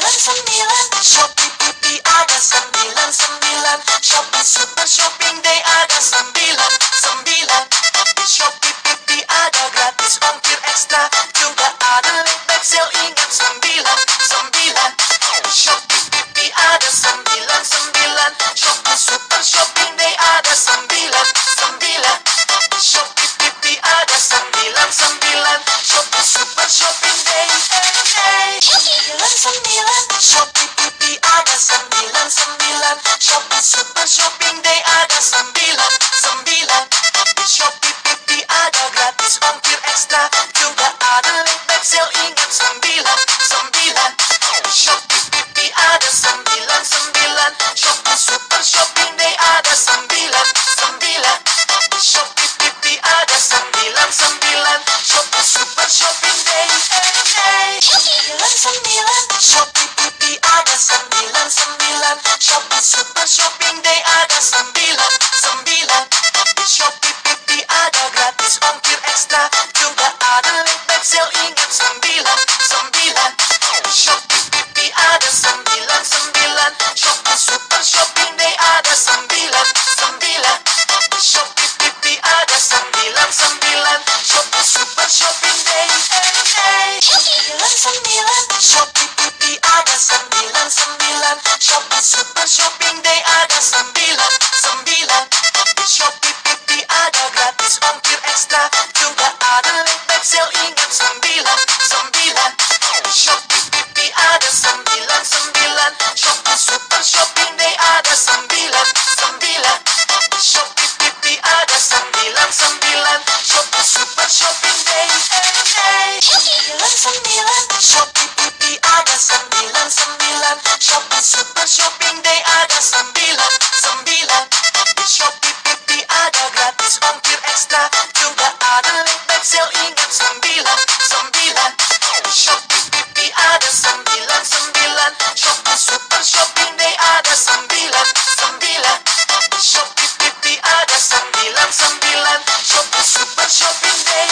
sembilan. Shopee Pipi ada 99. Shopee Super Shopping Day ada 99. Shopee Pipi ada gratis ongkir ekstra, juga ada link back sale, ingat 99. Shopee Pipi ada 99. Shopee Super Shopping Day ada 99. Shopee Pipi ada 99. Shopee Super Shopping Day 99. Shopee Pipi ada 99. Shopee Super Shopping Day ada 99. Shopee Pipi ada gratis ongkir ekstra, juga ada link back sale, ingat 99. Shopee Pipi ada 99. Shopee Super Shopping Day ada 99. Shopee Pipi ada 99. Shopee Super Shopping Day 99. Shopee Pipi ada 99. Shopee Super Shopping Day ada 99. Shopee Pipi ada gratis ongkir ekstra, juga ada link back sale, ingat 99. Shopee Pipi ada 99. Shopee Super Shopping Day ada 99. Shopee Pipi ada 99. Shopee Super Shopping Day 99. Shopee Pipi ada 99. Shopee Super Shopping Day ada 99. Shopee Pipi ada gratis ongkir ekstra, juga ada link back sale, ingat 99. Shopee Pipi ada 99. Shopee Super Shopping Day ada 99. Shopee Pipi ada 99. Shopee Super Shopping Day 99. Shopee Pipi ada 99. Shopee Super Shopping Day ada 99. Shopee Pipi ada gratis ongkir ekstra, juga ada link back sale, ingat 99. Shopee Pipi ada 99. Shopee Super Shopping Day ada 99. Shopee Pipi ada 99. Shopee Super Shopping Day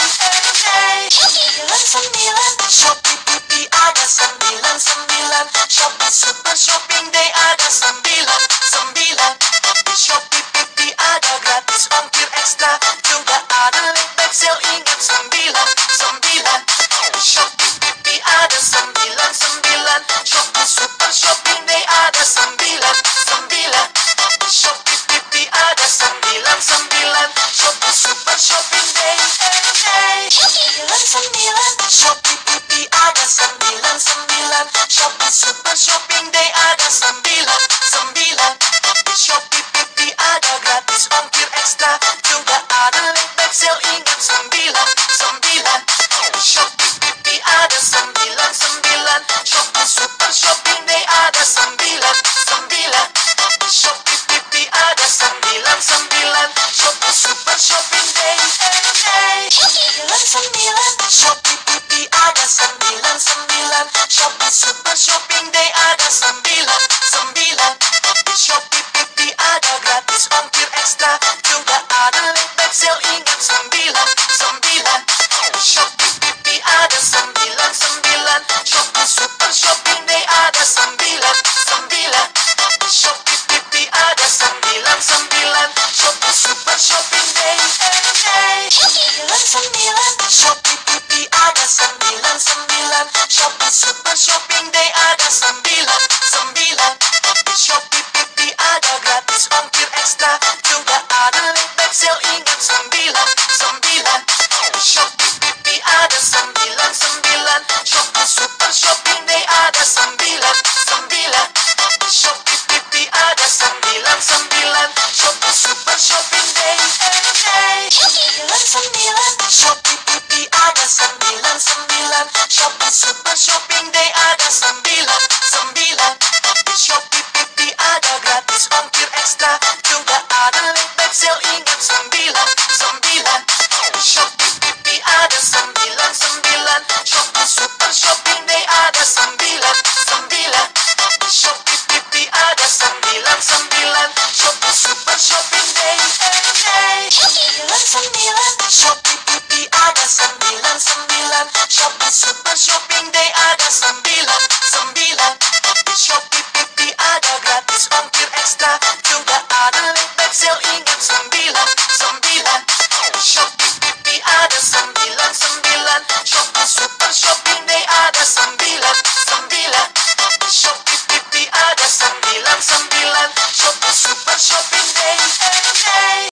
99. Shopee Pipi ada 99. Shopee Super Shopping Day ada 99. Shopee Pipi ada gratis ongkir ekstra, juga ada link back sale, ingat 99. Shopee Pipi ada 99. Shopee Super Shopping Day ada 99. Shopee Pipi ada 99. Shopee Super Shopping Day 99. Shopee Pipi ada 99. Shopee Super Shopping Day ada 99. Shopee Pipi ada gratis ongkir ekstra, juga ada link back sale, ingat 99. Shopee Pipi ada 99. Shopee Super Shopping Day ada 99. Shopee Pipi ada 99. Shopee Super Shopping Day 99. Shopee Pipi ada 99. Shopee Super Shopping Day ada 99. Shopee Pipi ada gratis ongkir ekstra, juga ada link back sale, ingat 99. Shopee Pipi ada 99. Shopee Super Shopping Day ada 99. Shopee Pipi ada 99. Shopee Super Shopping Day 99. Shopee Pipi ada 99. Shopee Super Shopping Day ada 99. Shopee Pipi ada gratis ongkir ekstra, juga ada link back sale, ingat 99. Shopee Pipi ada 99. Shopee Super Shopping Day ada 99. Shopee Pipi ada 99. Shopee Super Shopping Day 99. Shopee Pipi ada 99. Shopee Super Shopping Day ada 99. Shopee Pipi ada gratis ongkir ekstra, juga ada link back sale, ingat 99. Shopee Pipi ada 99. Shopee Super Shopping Day ada 99. Shopee Pipi ada 99. Shopee Super Shopping Day 99. Shopee Pipi ada 99. Shopee Super Shopping Day ada 99. sembilan sembilan